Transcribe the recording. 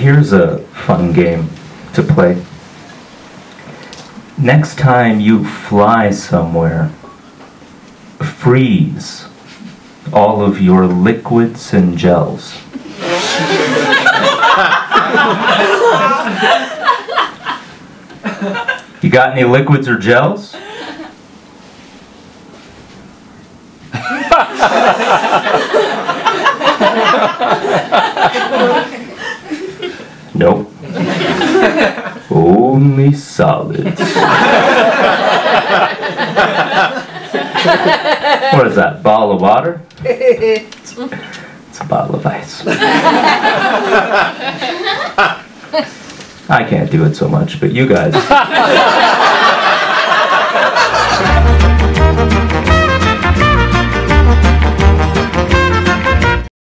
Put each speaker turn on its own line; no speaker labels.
Here's a fun game to play. Next time you fly somewhere, freeze all of your liquids and gels. You got any liquids or gels? Nope. Only solids. What is that, bottle of water? It's a bottle of ice. I can't do it so much, but you guys.